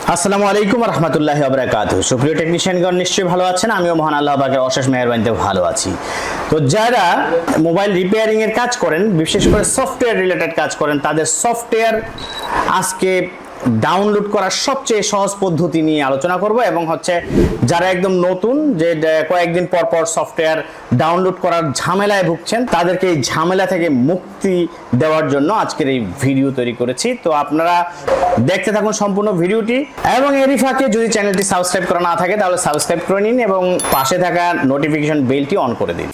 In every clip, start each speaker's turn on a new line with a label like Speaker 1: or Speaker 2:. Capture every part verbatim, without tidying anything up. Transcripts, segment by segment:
Speaker 1: আসসালামু আলাইকুম ওয়া রাহমাতুল্লাহি ওয়া বারাকাতুহু। সুপ্রিয় টেকনিশিয়ানগণ নিশ্চয়ই ভালো আছেন, আমিও মহান আল্লাহ পাকের অশেষ মেহেরবানিতে ভালো আছি। তো যারা মোবাইল রিপেয়ারিং এর কাজ করেন, বিশেষ করে সফটওয়্যার রিলেটেড কাজ করেন, তাদের সফটওয়্যার আজকে ডাউনলোড করার সবচেয়ে সহজ পদ্ধতি নিয়ে আলোচনা করব এবং হচ্ছে যারা একদম নতুন, যে কয়েকদিন পর পর সফটওয়্যার ডাউনলোড করার ঝামেলায় ভুগছেন, তাদেরকে এই ঝামেলা থেকে মুক্তি দেওয়ার জন্য আজকের এই ভিডিও তৈরি করেছি। তো আপনারা দেখতে থাকুন সম্পূর্ণ ভিডিওটি এবং এরই ফাঁকে যদি চ্যানেলটি সাবস্ক্রাইব করা না থাকে তাহলে সাবস্ক্রাইব করে নিন এবং পাশে থাকা নোটিফিকেশন বেলটি অন করে দিন।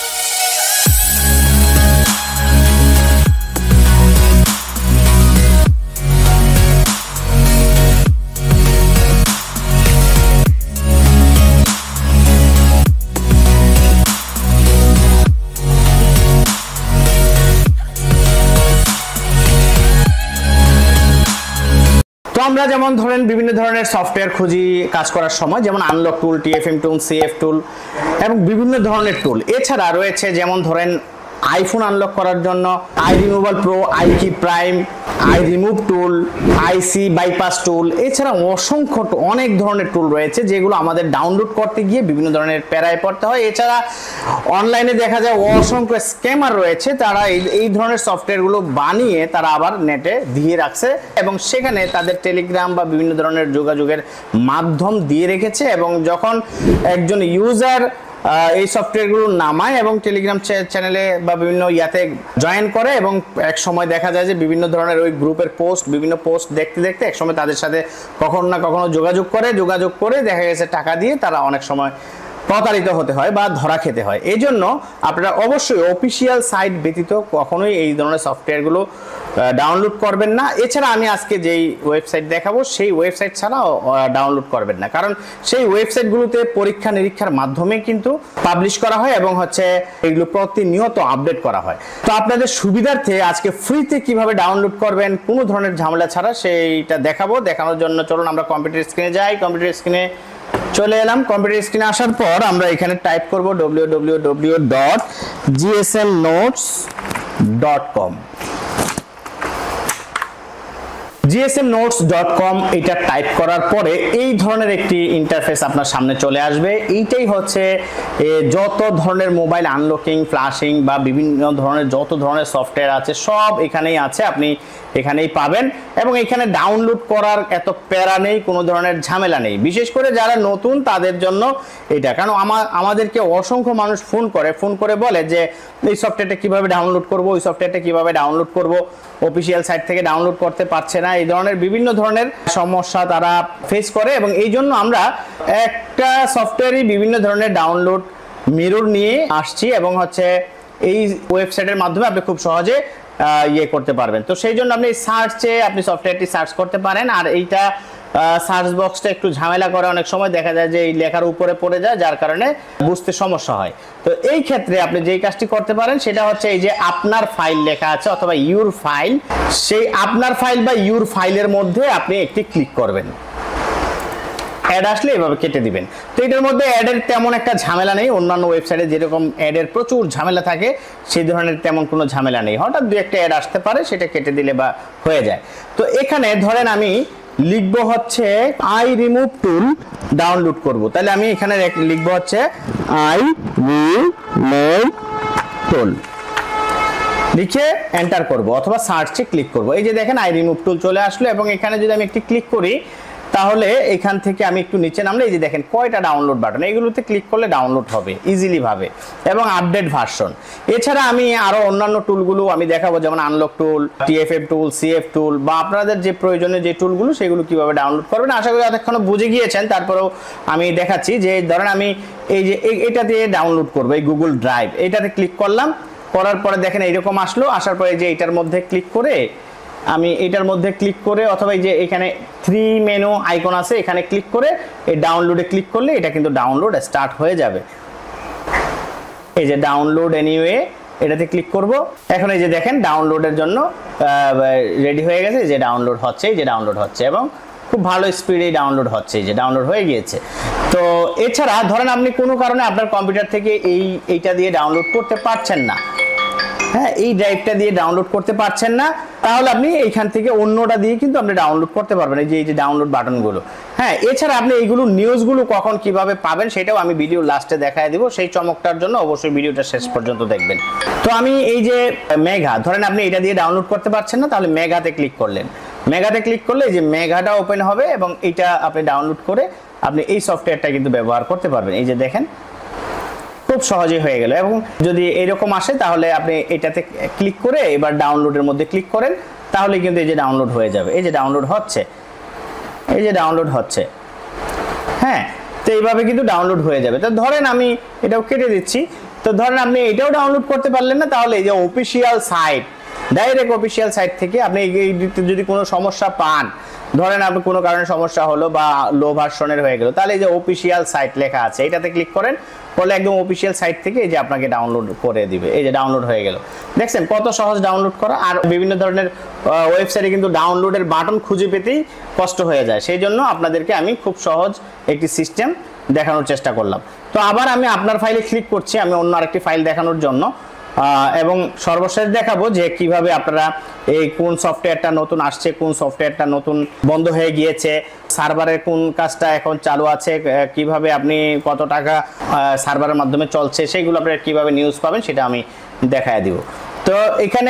Speaker 1: তো আমরা যেমন ধরেন বিভিন্ন ধরনের সফটওয়্যার খুঁজি কাজ করার সময়, যেমন unlock tool, TFM tool, CF tool এবং বিভিন্ন ধরনের টুল। এছাড়া রয়েছে যেমন ধরেন আইফোন আনলক করার জন্য i removal pro, i key prime, i remove tool, IC bypass tool, এছাড়া অসংখ্য অনেক ধরনের টুল রয়েছে যেগুলো আমাদের ডাউনলোড করতে গিয়ে বিভিন্ন ধরনের প্যারায় পড়তে হয়। এছাড়া অনলাইনে দেখা যায় অসংখ্য স্ক্যামার রয়েছে, তারা এই এই ধরনের সফটওয়্যারগুলো বানিয়ে তারা আবার নেটে দিয়ে রাখছে এবং সেখানে তাদের টেলিগ্রাম বা বিভিন্ন ধরনের যোগাযোগের মাধ্যম দিয়ে রেখেছে এবং যখন একজন ইউজার এই সফটওয়্যারগুলো নামায় এবং টেলিগ্রাম চ্যানেলে বা বিভিন্ন ইয়াতে জয়েন করে এবং এক সময় দেখা যায় যে বিভিন্ন ধরনের ওই গ্রুপের পোস্ট, বিভিন্ন পোস্ট দেখতে দেখতে এক সময় তাদের সাথে কখনো না কখনো যোগাযোগ করে যোগাযোগ করে দেখা গেছে টাকা দিয়ে তারা অনেক সময় প্রতারিত হতে হয় বা ধরা খেতে হয়। এই জন্য আপনারা অবশ্যই অফিসিয়াল সাইট ব্যতীত কখনোই এই ধরনের সফটওয়্যারগুলো ডাউনলোড করবেন না। এছাড়া আমি আজকে যেই ওয়েবসাইট দেখাবো সেই ওয়েবসাইট ছাড়াও ডাউনলোড করবেন না, কারণ সেই ওয়েবসাইটগুলোতে পরীক্ষা নিরীক্ষার মাধ্যমে কিন্তু পাবলিশ করা হয় এবং হচ্ছে এগুলো প্রতিনিয়ত আপডেট করা হয়। তো আপনাদের সুবিধার্থে আজকে ফ্রিতে কিভাবে ডাউনলোড করবেন কোনো ধরনের ঝামেলা ছাড়া সেইটা দেখাবো। দেখানোর জন্য চলুন আমরা কম্পিউটার স্ক্রিনে যাই। কম্পিউটার স্ক্রিনে চলে এলাম। কম্পিউটার স্ক্রিনে আসার পর আমরা এখানে টাইপ করব W W W dot G S M notes dot com. G S M notes dot com এটা টাইপ করার পরে এই ধরনের একটি ইন্টারফেস আপনার সামনে চলে আসবে। এইটাই হচ্ছে যত ধরনের মোবাইল আনলকিং, ফ্ল্যাশিং বা বিভিন্ন ধরনের যত ধরনের সফটওয়্যার আছে সব এখানেই আছে, আপনি এখানেই পাবেন এবং এখানে ডাউনলোড করার এত প্যারা নেই, কোনো ধরনের ঝামেলা নেই। বিশেষ করে যারা নতুন তাদের জন্য এটা, কারণ আমাদেরকে অসংখ্য মানুষ ফোন করে ফোন করে বলে যে এই সফটওয়্যারটা কিভাবে ডাউনলোড করব, ওই সফটওয়্যারটা কিভাবে ডাউনলোড করব, অফিসিয়াল সাইট থেকে ডাউনলোড করতে পারছে না। এই ধরনের বিভিন্ন ধরনের সমস্যা তারা ফেস করে এবং এই জন্য আমরা একটা সফটওয়্যারই বিভিন্ন ধরনের ডাউনলোড মিরর নিয়ে আসছি এবং হচ্ছে এই ওয়েবসাইটের মাধ্যমে আপনি খুব সহজে ইয়ে করতে পারবেন। তো সেই জন্য আপনি সার্চে আপনি সফটওয়্যারটি সার্চ করতে পারেন। আর এইটা সার্চ বক্সটা একটু ঝামেলা করে, অনেক সময় দেখা যায় যে এই লেখার উপরে পড়ে যায়, যার কারণে বুঝতে সমস্যা হয়। তো এই ক্ষেত্রে আপনি যেই কাজটি করতে পারেন সেটা হচ্ছে এই যে আপনার ফাইল লেখা আছে অথবা ইউর ফাইল, সেই আপনার ফাইল বা ইউর ফাইলের মধ্যে আপনি একটি ক্লিক করবেন। অ্যাড আসলে এভাবে কেটে দিবেন। তো এটার মধ্যে অ্যাডের তেমন একটা ঝামেলা নেই, অন্যান্য ওয়েবসাইটে যেরকম অ্যাডের প্রচুর ঝামেলা থাকে সেই ধরনের তেমন কোনো ঝামেলা নেই। হঠাৎ দু একটা অ্যাড আসতে পারে, সেটা কেটে দিলে বা হয়ে যায়। তো এখানে ধরেন আমি লিখবো হচ্ছে আই রিমুভ টুল ডাউনলোড করব, তাহলে আমি এখানে লিখবো হচ্ছে আই রিমুভ টুল, লিখে এন্টার করব অথবা সার্চে ক্লিক করব। এই যে দেখেন আই রিমুভ টুল চলে আসলো এবং এখানে যদি আমি একটি ক্লিক করি তাহলে এখান থেকে আমি একটু নিচে নামলে এই যে দেখেন কয়টা ডাউনলোড বাটন, এগুলোতে ক্লিক করলে ডাউনলোড হবে ইজিলি ভাবে এবং আপডেট ভার্সন। এছাড়া আমি আরো অন্যান্য টুলগুলো আমি দেখাবো, যেমন unlock tool, TFM tool, CF tool বা আপনাদের যে প্রয়োজনীয় যে টুলগুলো সেগুলো কিভাবে ডাউনলোড করবেন আশা করি এতক্ষণ বুঝে গিয়েছেন। তারপরেও আমি দেখাচ্ছি যে ধরেন আমি এই যে এটা দিয়ে ডাউনলোড করবো, এই গুগল ড্রাইভ, এটাতে ক্লিক করলাম, করার পরে দেখেন এইরকম আসলো। আসার পরে যে এটার মধ্যে ক্লিক করে আমি এটার মধ্যে ক্লিক করে অথবা এই যে এখানে থ্রি মেনু আইকন আছে এখানে ক্লিক করে এই ডাউনলোডে ক্লিক করলে এটা কিন্তু ডাউনলোড স্টার্ট হয়ে যাবে। এই যে ডাউনলোড এনিওয়ে এটাতে ক্লিক করব। এখন এই যে দেখেন ডাউনলোডের জন্য রেডি হয়ে গেছে, যে ডাউনলোড হচ্ছে, এই যে ডাউনলোড হচ্ছে এবং খুব ভালো স্পিডে ডাউনলোড হচ্ছে, এই যে ডাউনলোড হয়ে গিয়েছে। তো এছাড়া ধরেন আপনি কোনো কারণে আপনার কম্পিউটার থেকে এই এইটা দিয়ে ডাউনলোড করতে পারছেন না, হ্যাঁ, এই ড্রাইভটা দিয়ে ডাউনলোড করতে পারছেন না, তাহলে আপনি এইখান থেকে অন্যটা দিয়ে কিন্তু আপনি ডাউনলোড করতে পারবেন, এই যে এই যে ডাউনলোড বাটনগুলো। হ্যাঁ, এছাড়া আপনি এইগুলো নিউজগুলো কখন কিভাবে পাবেন সেটাও আমি ভিডিও লাস্টে দেখায় দিব, সেই চমকটার জন্য অবশ্যই ভিডিওটা শেষ পর্যন্ত দেখবেন। তো আমি এই যে মেঘা, ধরেন আপনি এটা দিয়ে ডাউনলোড করতে পারছেন না, তাহলে মেঘাতে ক্লিক করলেন, মেঘাতে ক্লিক করলে এই যে মেঘাটা ওপেন হবে এবং এটা আপনি ডাউনলোড করে আপনি এই সফটওয়্যারটা কিন্তু ব্যবহার করতে পারবেন। এই যে দেখেন খুব সহজে হয়ে গেল। এবং যদি এরকম আসে তাহলে আপনি এটাতে ক্লিক করে এবার ডাউনলোডের মধ্যে ক্লিক করেন, তাহলে কিন্তু এই যে ডাউনলোড হয়ে যাবে। এই যে ডাউনলোড হচ্ছে, এই যে ডাউনলোড হচ্ছে। হ্যাঁ, তো এইভাবে কিন্তু ডাউনলোড হয়ে যাবে। তো ধরেন আমি এটাও কেটে দিচ্ছি, তো ধরেন আপনি এটাও ডাউনলোড করতে পারলেন না, তাহলে এই যে official site, direct official site থেকে আপনি যদি কোনো সমস্যা পান, ধরেন আপনি কোনো কারণে সমস্যা হলো বা লো ভার্সনের হয়ে গেল, তাহলে এই যে অফিসিয়াল সাইট লেখা আছে এটাতে ক্লিক করেন, করলে একদম অফিসিয়াল সাইট থেকে এই যে আপনাকে ডাউনলোড করে দিবে। এই যে ডাউনলোড হয়ে গেল, দেখছেন কত সহজ ডাউনলোড করা। আর বিভিন্ন ধরনের ওয়েবসাইটে কিন্তু ডাউনলোডের বাটন খুঁজে পেতেই কষ্ট হয়ে যায়, সেই জন্য আপনাদেরকে আমি খুব সহজ একটি সিস্টেম দেখানোর চেষ্টা করলাম। তো আবার আমি আপনার ফাইলে ক্লিক করছি আমি অন্য আরেকটি ফাইল দেখানোর জন্য, এবং সর্বশেষ দেখাবো যে কিভাবে আপনারা এই কোন সফটওয়্যারটা নতুন আসছে, কোন সফটওয়্যারটা নতুন বন্ধ হয়ে গিয়েছে, সার্ভারের কোন কাজটা এখন চালু আছে, কিভাবে আপনি কত টাকা সার্ভারের মাধ্যমে চলছে, সেইগুলো আপনারা কিভাবে নিউজ পাবেন সেটা আমি দেখায় দিব। তো এখানে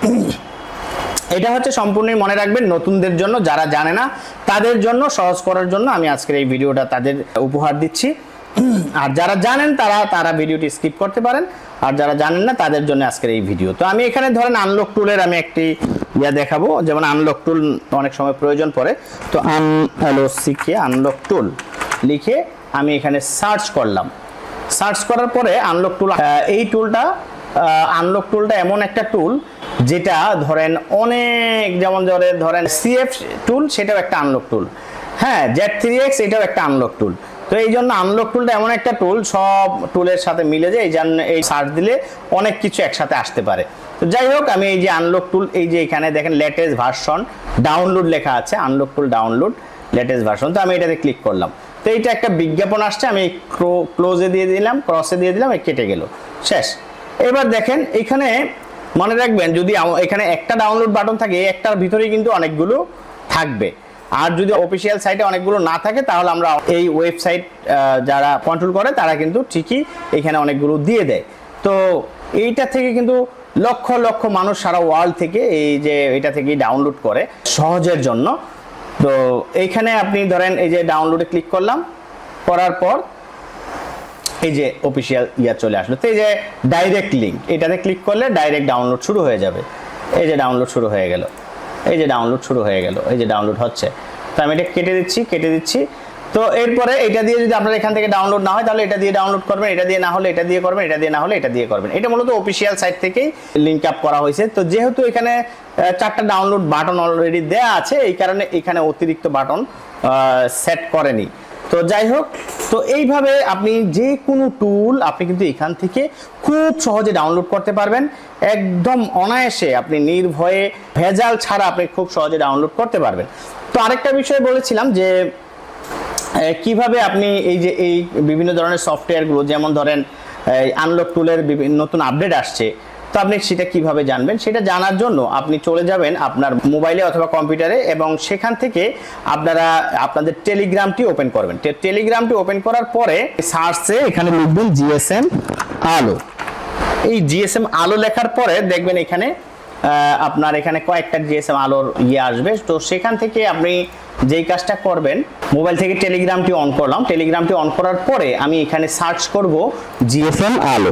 Speaker 1: এটা হচ্ছে সম্পূর্ণই মনে রাখবেন নতুনদের জন্য, যারা জানে না তাদের জন্য সহজ করার জন্য আমি আজকের এই ভিডিওটা তাদের উপহার দিচ্ছি। আর যারা জানেন তারা তারা ভিডিওটি স্কিপ করতে পারেন, আর যারা জানেন না তাদের জন্য আজকের এই ভিডিও। তো আমি এখানে ধরেন আনলক টুলের আমি একটি ইয়া দেখাবো, যেমন আনলক টুল অনেক সময় প্রয়োজন পড়ে। তো আনলক আনলক টুল লিখে আমি এখানে সার্চ করলাম, সার্চ করার পরে আনলক টুল, এই টুলটা আনলক টুলটা এমন একটা টুল যেটা ধরেন অনেক, যেমন ধরে ধরেন সিএফ টুল, সেটাও একটা আনলক টুল। হ্যাঁ, জেড থ্রি এক্স এটাও একটা আনলক টুল। তো এই জন্য আনলক টুলটা এমন একটা টুল, সব টুলের সাথে মিলে যায়, এই জন্য এই সার্চ দিলে অনেক কিছু একসাথে আসতে পারে। তো যাই হোক, আমি এই যে আনলক টুল, এই যে এখানে দেখেন লেটেস্ট ভার্সন ডাউনলোড লেখা আছে, unlock tool download latest version. তো আমি এটাতে ক্লিক করলাম, তো এইটা একটা বিজ্ঞাপন আসছে, আমি ক্লোজে দিয়ে দিলাম, ক্রসে দিয়ে দিলাম, এই কেটে গেল, শেষ। এবার দেখেন এখানে মনে রাখবেন যদি এখানে একটা ডাউনলোড বাটন থাকে, এই একটার ভিতরেই কিন্তু অনেকগুলো থাকবে। আর যদি অফিসিয়াল সাইটে অনেকগুলো না থাকে তাহলে আমরা এই ওয়েবসাইট যারা কন্ট্রোল করে তারা কিন্তু ঠিকই এখানে অনেকগুলো দিয়ে দেয়। তো এইটা থেকে কিন্তু লক্ষ লক্ষ মানুষ সারা ওয়ার্ল্ড থেকে এই যে এটা থেকে ডাউনলোড করে সহজের জন্য। তো এইখানে আপনি ধরেন এই যে ডাউনলোডে ক্লিক করলাম, করার পর এই যে অফিসিয়াল ইয়া চলে আসলো। তো এই যে ডাইরেক্ট লিঙ্ক, এটাতে ক্লিক করলে ডাইরেক্ট ডাউনলোড শুরু হয়ে যাবে। এই যে ডাউনলোড শুরু হয়ে গেল, এই যে ডাউনলোড শুরু হয়ে গেল, এই যে ডাউনলোড হচ্ছে। তো আমি এটা কেটে দিচ্ছি, কেটে দিচ্ছি। তো এরপরে এটা দিয়ে যদি আপনার এখান থেকে ডাউনলোড না হয় তাহলে এটা দিয়ে ডাউনলোড করবেন, এটা দিয়ে না হলে এটা দিয়ে করবেন, এটা দিয়ে না হলে এটা দিয়ে করবেন। এটা মূলত অফিসিয়াল সাইট থেকেই লিঙ্ক আপ করা হয়েছে। তো যেহেতু এখানে চারটা ডাউনলোড বাটন অলরেডি দেয়া আছে, এই কারণে এখানে অতিরিক্ত বাটন সেট করেনি। তো যাই হোক, তো এইভাবে আপনি যে কোনো টুল আপনি কিন্তু এখান থেকে খুব সহজে ডাউনলোড করতে পারবেন, একদম অনায়াসে, আপনি নির্ভয়ে ভেজাল ছাড়া আপনি খুব সহজে ডাউনলোড করতে পারবেন। তো আরেকটা বিষয় বলেছিলাম যে কিভাবে আপনি এই যে এই বিভিন্ন ধরনের সফটওয়্যারগুলো, যেমন ধরেন আনলক টুলের বিভিন্ন নতুন আপডেট আসছে, তো আপনি সেটা কিভাবে জানবেন, সেটা জানার জন্য আপনি চলে যাবেন আপনার মোবাইলে অথবা কম্পিউটারে, এবং সেখান থেকে আপনারা আপনাদের টেলিগ্রামটি ওপেন করবেন। টেলিগ্রামটি ওপেন করার পরে সার্চে এখানে লিখবেন জিএসএম আলো। এই জিএসএম আলো লেখার পরে দেখবেন এখানে আপনার এখানে কয়েকটা জিএসএম আলোর ইয়ে আসবে। তো সেখান থেকে আপনি যেই কাজটা করবেন, মোবাইল থেকে টেলিগ্রামটি অন করলাম, টেলিগ্রামটি অন করার পরে আমি এখানে সার্চ করব জিএসএম আলো।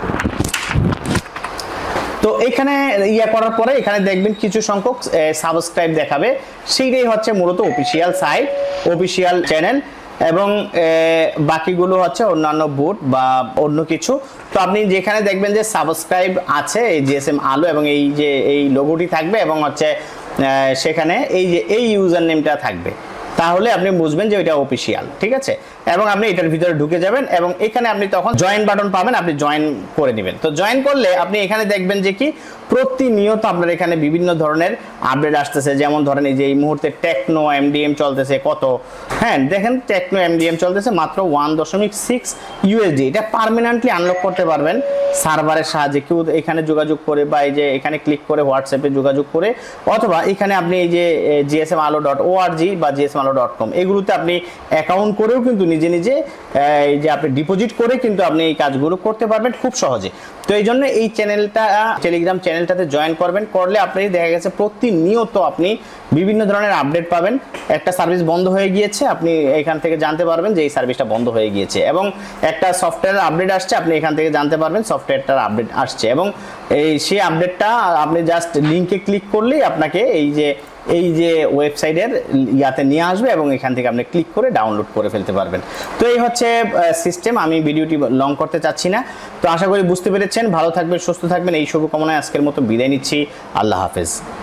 Speaker 1: তো এখানে ইয়া করার পরে এখানে দেখবেন কিছু সংখ্যক সাবস্ক্রাইব দেখাবে, সেইটাই হচ্ছে মূলত অফিসিয়াল সাইট, অফিসিয়াল চ্যানেল, এবং বাকিগুলো হচ্ছে অন্যান্য বুট বা অন্য কিছু। তো আপনি যেখানে দেখবেন যে সাবস্ক্রাইব আছে এই জিএসএম আলো এবং এই যে এই লোগোটি থাকবে, এবং হচ্ছে সেখানে এই যে এই ইউজার নেমটা থাকবে, তাহলে আপনি বুঝবেন যে এটা অফিসিয়াল, ঠিক আছে। এবং আপনি এটার ভিতরে ঢুকে যাবেন এবং এখানে আপনি তখন জয়েন বাটন পাবেন, আপনি জয়েন করে নেবেন। তো জয়েন করলে আপনি এখানে দেখবেন যে কি প্রতিনিয়ত আপনার এখানে বিভিন্ন ধরনের আপডেট আসতেছে। যেমন ধরেন এই যে এই মুহূর্তে টেকনো এমডিএম চলতেছে কত, হ্যাঁ দেখেন টেকনো এমডিএম চলতেছে মাত্র ওয়ান দশমিক সিক্স ইউএসডি। এটা পার্মানেন্টলি আনলক করতে পারবেন সার্ভারের সাহায্যে, কেউ এখানে যোগাযোগ করে বা এই যে এখানে ক্লিক করে হোয়াটসঅ্যাপে যোগাযোগ করে, অথবা এখানে আপনি এই যে জিএসএম আলো ডট ওআরজি বা জিএসএম আলো ডট কম এগুলোতে আপনি অ্যাকাউন্ট করেও কিন্তু নিজে নিজে এই যে আপনি ডিপোজিট করে কিন্তু আপনি এই কাজগুলো করতে পারবেন খুব সহজে। তো এই জন্য এই চ্যানেলটা টেলিগ্রাম চ্যানেলটাতে জয়েন করবেন, করলে আপনি দেখা গেছে প্রতিনিয়ত আপনি বিভিন্ন ধরনের আপডেট পাবেন। একটা সার্ভিস বন্ধ হয়ে গিয়েছে, আপনি এখান থেকে জানতে পারবেন যে এই সার্ভিসটা বন্ধ হয়ে গিয়েছে, এবং একটা সফটওয়্যার আপডেট আসছে, আপনি এখান থেকে জানতে পারবেন সফটওয়্যারটার আপডেট আসছে, এবং এই সেই আপডেটটা আপনি জাস্ট লিঙ্কে ক্লিক করলেই আপনাকে এই যে এই যে ওয়েবসাইটের ইয়াতে নিয়ে আসবে এবং এখান থেকে আপনি ক্লিক করে ডাউনলোড করে ফেলতে পারবেন। তো এই হচ্ছে সিস্টেম। আমি ভিডিওটি লং করতে চাচ্ছি না, তো আশা করি বুঝতে পেরেছেন। ভালো থাকবেন, সুস্থ থাকবেন, এই শুভকামনায় আজকের মতো বিদায় নিচ্ছি। আল্লাহ হাফেজ।